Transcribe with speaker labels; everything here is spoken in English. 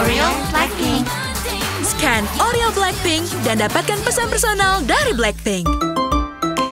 Speaker 1: Oreo Blackpink.
Speaker 2: Scan Oreo Blackpink dan dapatkan pesan personal dari Blackpink.